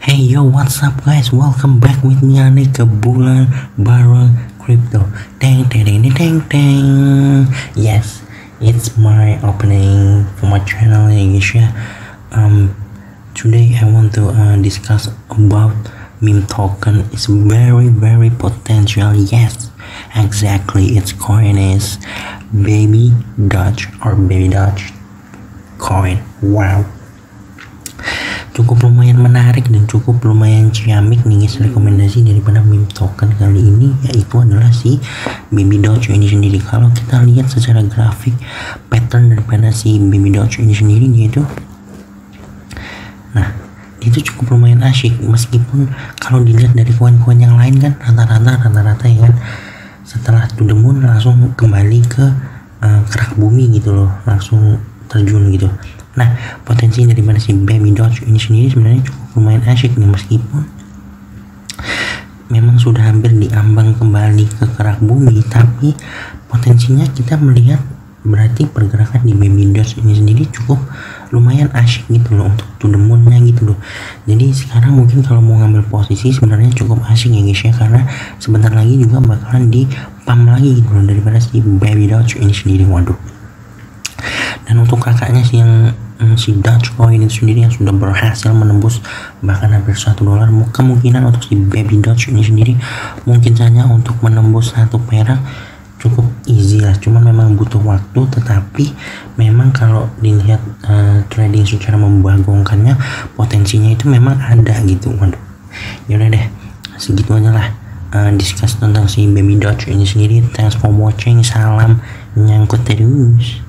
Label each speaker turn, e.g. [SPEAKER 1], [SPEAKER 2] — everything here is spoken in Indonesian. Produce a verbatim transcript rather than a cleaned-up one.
[SPEAKER 1] Hey yo, what's up guys? Welcome back with me Ane ke bulan baru crypto. Teng teng teng teng teng. Yes, it's my opening for my channel ya guys ya. Um, today I want to uh, discuss about meme token. It's very very potential. Yes, exactly. Its coin is Baby Doge or Baby Doge coin. Wow. Cukup lumayan menarik dan cukup lumayan ciamik nih guys rekomendasi daripada meme token kali ini, yaitu adalah si Baby Doge ini sendiri. Kalau kita lihat secara grafik pattern daripada si Baby Doge ini sendiri yaitu, nah itu cukup lumayan asyik, meskipun kalau dilihat dari koin-koin yang lain kan rata-rata rata-rata ya kan, setelah to the moon langsung kembali ke uh, kerak bumi gitu loh, langsung terjun gitu. Nah, potensi dari mana si Baby Doge ini sendiri sebenarnya cukup lumayan asyik nih, meskipun memang sudah hampir diambang kembali ke kerak bumi, tapi potensinya kita melihat berarti pergerakan di Baby Doge ini sendiri cukup lumayan asyik gitu loh untuk to the moon-nya gitu loh. Jadi sekarang mungkin kalau mau ngambil posisi sebenarnya cukup asyik ya guys ya, karena sebentar lagi juga bakalan di pump lagi gitu loh daripada si Baby Doge ini sendiri. Waduh. Dan untuk kakaknya sih yang Hmm, si Dogecoin itu sendiri yang sudah berhasil menembus bahkan hampir satu dolar, kemungkinan untuk si Baby Doge ini sendiri mungkin saja untuk menembus satu perak cukup easy lah, cuman memang butuh waktu. Tetapi memang kalau dilihat uh, trading secara membagongkannya, potensinya itu memang ada gitu. Waduh, yaudah deh segitu aja lah uh, discuss tentang si Baby Doge ini sendiri. Thanks for watching, salam nyangkut terus.